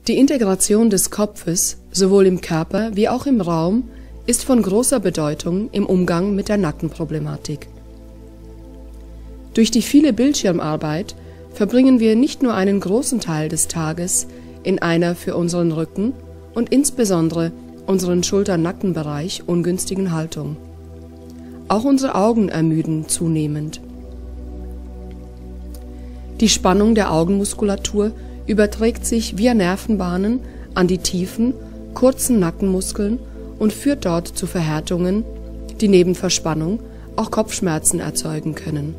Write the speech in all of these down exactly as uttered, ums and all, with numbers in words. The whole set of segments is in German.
Die Integration des Kopfes sowohl im Körper wie auch im Raum ist von großer Bedeutung im Umgang mit der Nackenproblematik. Durch die viele Bildschirmarbeit verbringen wir nicht nur einen großen Teil des Tages in einer für unseren Rücken und insbesondere unseren Schulter-Nackenbereich ungünstigen Haltung. Auch unsere Augen ermüden zunehmend. Die Spannung der Augenmuskulatur überträgt sich via Nervenbahnen an die tiefen, kurzen Nackenmuskeln und führt dort zu Verhärtungen, die neben Verspannung auch Kopfschmerzen erzeugen können.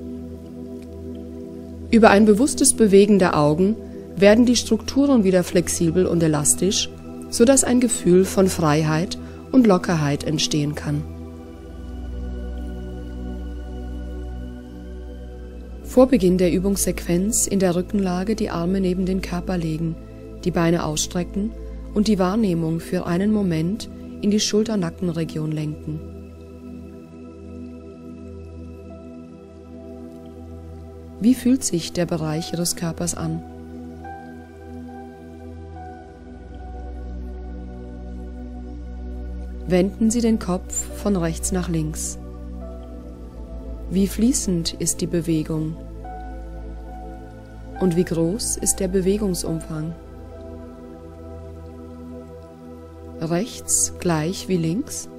Über ein bewusstes Bewegen der Augen werden die Strukturen wieder flexibel und elastisch, sodass ein Gefühl von Freiheit und Lockerheit entstehen kann. Vor Beginn der Übungssequenz in der Rückenlage die Arme neben den Körper legen, die Beine ausstrecken und die Wahrnehmung für einen Moment in die Schulter-Nackenregion lenken. Wie fühlt sich der Bereich Ihres Körpers an? Wenden Sie den Kopf von rechts nach links. Wie fließend ist die Bewegung? Und wie groß ist der Bewegungsumfang? Rechts gleich wie links?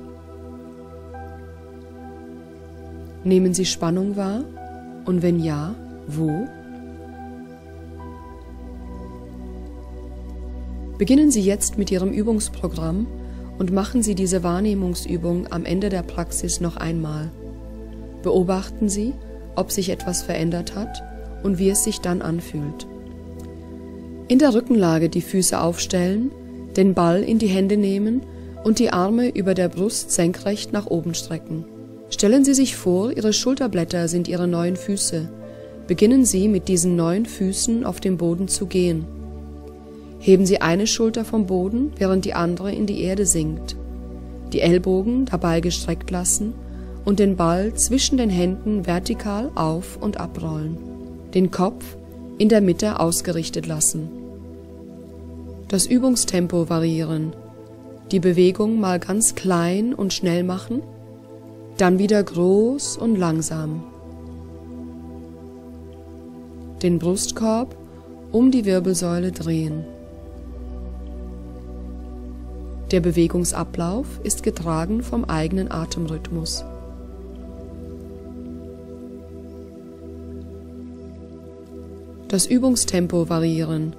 Nehmen Sie Spannung wahr? Und wenn ja, wo? Beginnen Sie jetzt mit Ihrem Übungsprogramm und machen Sie diese Wahrnehmungsübung am Ende der Praxis noch einmal. Beobachten Sie, ob sich etwas verändert hat und wie es sich dann anfühlt. In der Rückenlage die Füße aufstellen, den Ball in die Hände nehmen und die Arme über der Brust senkrecht nach oben strecken. Stellen Sie sich vor, Ihre Schulterblätter sind Ihre neuen Füße. Beginnen Sie mit diesen neuen Füßen auf dem Boden zu gehen. Heben Sie eine Schulter vom Boden, während die andere in die Erde sinkt. Die Ellbogen dabei gestreckt lassen und den Ball zwischen den Händen vertikal auf- und abrollen. Den Kopf in der Mitte ausgerichtet lassen. Das Übungstempo variieren. Die Bewegung mal ganz klein und schnell machen, dann wieder groß und langsam. Den Brustkorb um die Wirbelsäule drehen. Der Bewegungsablauf ist getragen vom eigenen Atemrhythmus. Das Übungstempo variieren.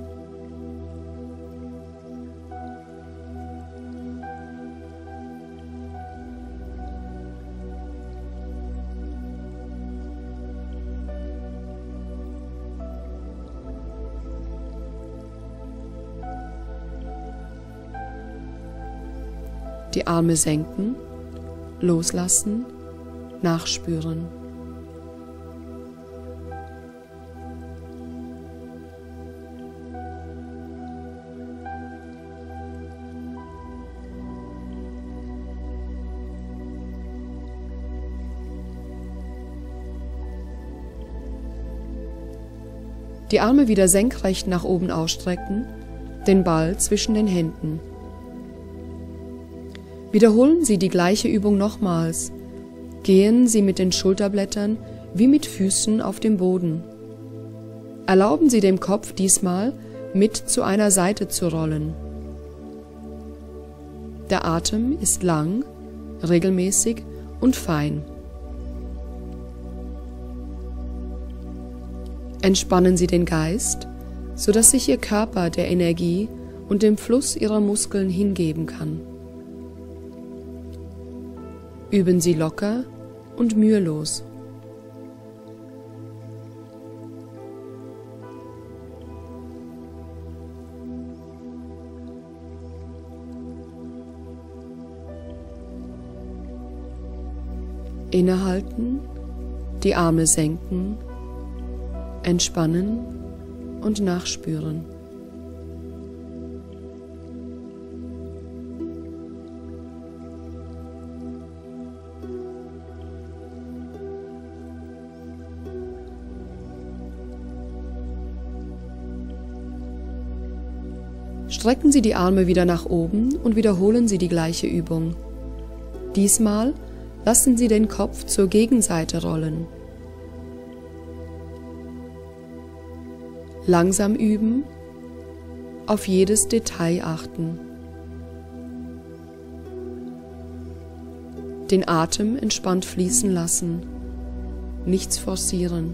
Die Arme senken, loslassen, nachspüren. Die Arme wieder senkrecht nach oben ausstrecken, den Ball zwischen den Händen. Wiederholen Sie die gleiche Übung nochmals. Gehen Sie mit den Schulterblättern wie mit Füßen auf dem Boden. Erlauben Sie dem Kopf diesmal, mit zu einer Seite zu rollen. Der Atem ist lang, regelmäßig und fein. Entspannen Sie den Geist, sodass sich Ihr Körper der Energie und dem Fluss Ihrer Muskeln hingeben kann. Üben Sie locker und mühelos. Innehalten, die Arme senken, entspannen und nachspüren. Strecken Sie die Arme wieder nach oben und wiederholen Sie die gleiche Übung. Diesmal lassen Sie den Kopf zur Gegenseite rollen. Langsam üben, auf jedes Detail achten. Den Atem entspannt fließen lassen, nichts forcieren.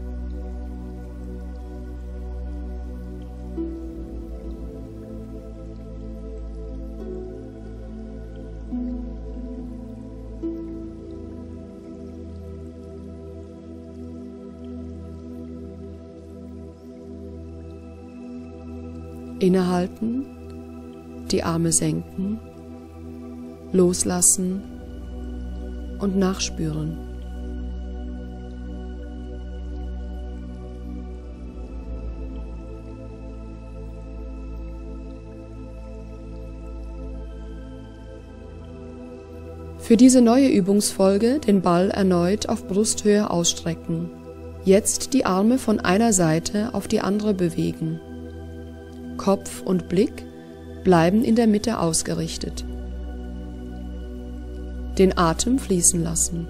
Innehalten, die Arme senken, loslassen und nachspüren. Für diese neue Übungsfolge den Ball erneut auf Brusthöhe ausstrecken. Jetzt die Arme von einer Seite auf die andere bewegen. Kopf und Blick bleiben in der Mitte ausgerichtet. Den Atem fließen lassen.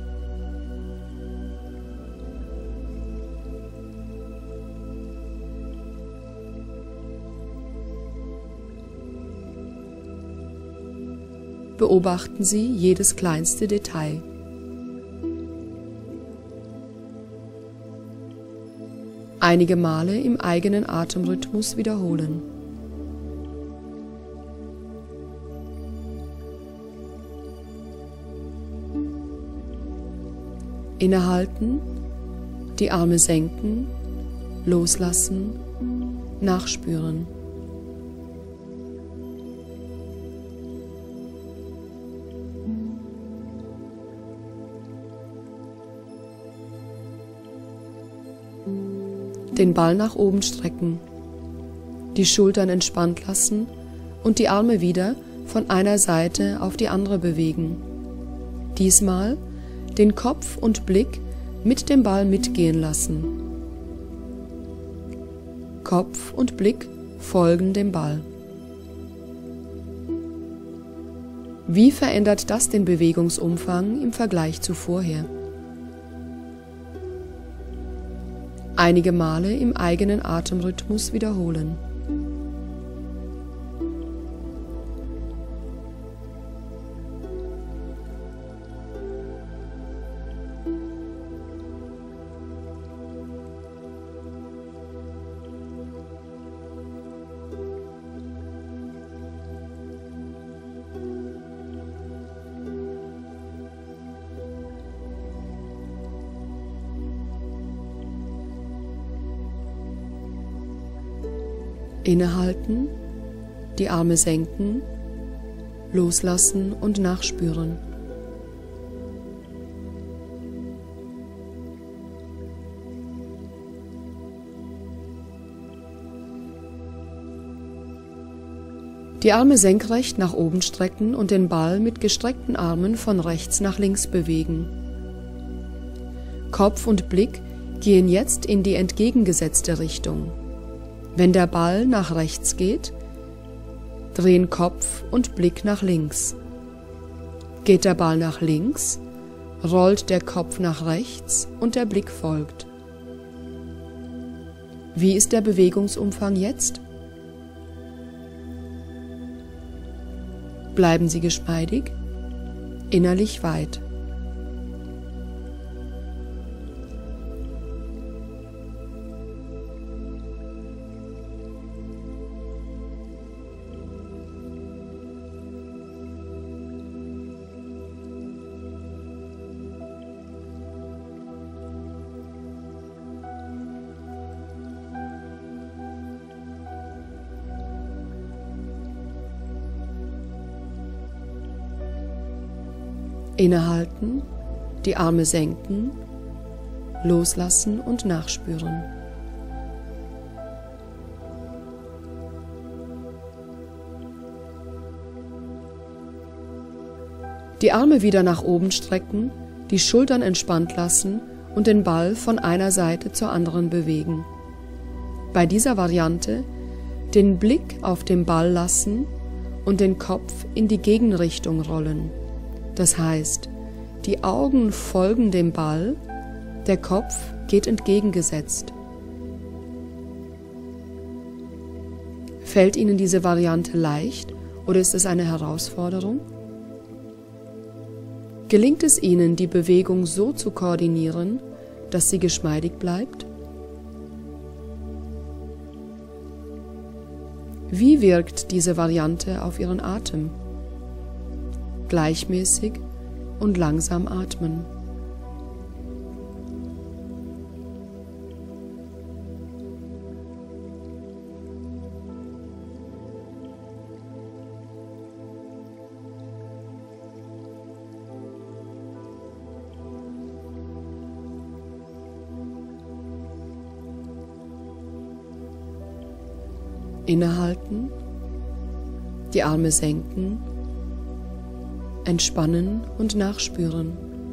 Beobachten Sie jedes kleinste Detail. Einige Male im eigenen Atemrhythmus wiederholen. Innehalten, die Arme senken, loslassen, nachspüren. Den Ball nach oben strecken, die Schultern entspannt lassen und die Arme wieder von einer Seite auf die andere bewegen. Diesmal den Kopf und Blick mit dem Ball mitgehen lassen. Kopf und Blick folgen dem Ball. Wie verändert das den Bewegungsumfang im Vergleich zu vorher? Einige Male im eigenen Atemrhythmus wiederholen. Innehalten, die Arme senken, loslassen und nachspüren. Die Arme senkrecht nach oben strecken und den Ball mit gestreckten Armen von rechts nach links bewegen. Kopf und Blick gehen jetzt in die entgegengesetzte Richtung. Wenn der Ball nach rechts geht, drehen Kopf und Blick nach links. Geht der Ball nach links, rollt der Kopf nach rechts und der Blick folgt. Wie ist der Bewegungsumfang jetzt? Bleiben Sie geschmeidig, innerlich weit. Innehalten, die Arme senken, loslassen und nachspüren. Die Arme wieder nach oben strecken, die Schultern entspannt lassen und den Ball von einer Seite zur anderen bewegen. Bei dieser Variante Den Blick auf den Ball lassen und den Kopf in die Gegenrichtung rollen. Das heißt, die Augen folgen dem Ball, der Kopf geht entgegengesetzt. Fällt Ihnen diese Variante leicht oder ist es eine Herausforderung? Gelingt es Ihnen, die Bewegung so zu koordinieren, dass sie geschmeidig bleibt? Wie wirkt diese Variante auf Ihren Atem? Gleichmäßig und langsam atmen. Innehalten, die Arme senken, entspannen und nachspüren.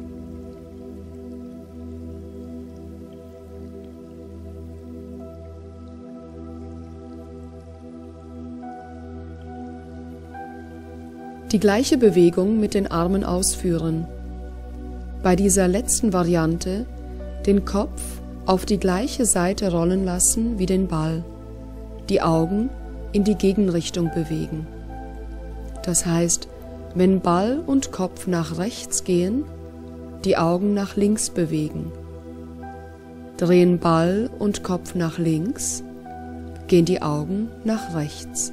Die gleiche Bewegung mit den Armen ausführen. Bei dieser letzten Variante den Kopf auf die gleiche Seite rollen lassen wie den Ball. Die Augen in die Gegenrichtung bewegen. Das heißt, wenn Ball und Kopf nach rechts gehen, die Augen nach links bewegen. Drehen Ball und Kopf nach links, gehen die Augen nach rechts.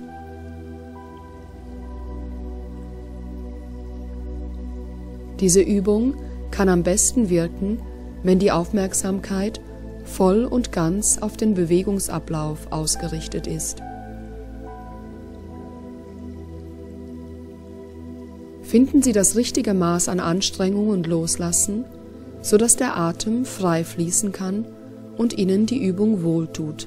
Diese Übung kann am besten wirken, wenn die Aufmerksamkeit voll und ganz auf den Bewegungsablauf ausgerichtet ist. Finden Sie das richtige Maß an Anstrengung und Loslassen, sodass der Atem frei fließen kann und Ihnen die Übung wohltut.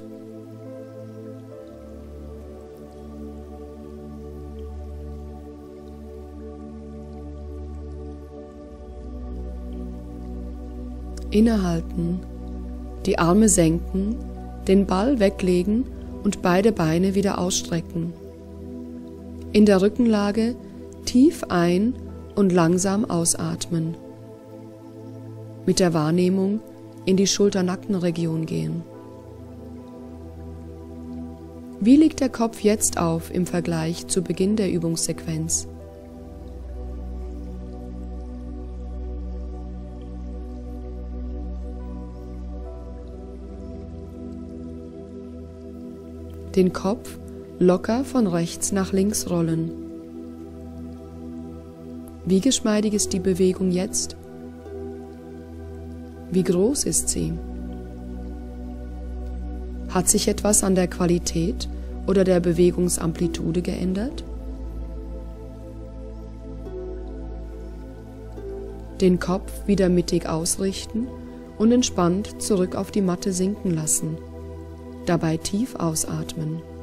Innehalten, die Arme senken, den Ball weglegen und beide Beine wieder ausstrecken. In der Rückenlage tief ein- und langsam ausatmen. Mit der Wahrnehmung in die Schulter-Nacken-Region gehen. Wie liegt der Kopf jetzt auf im Vergleich zu Beginn der Übungssequenz? Den Kopf locker von rechts nach links rollen. Wie geschmeidig ist die Bewegung jetzt? Wie groß ist sie? Hat sich etwas an der Qualität oder der Bewegungsamplitude geändert? Den Kopf wieder mittig ausrichten und entspannt zurück auf die Matte sinken lassen. Dabei tief ausatmen.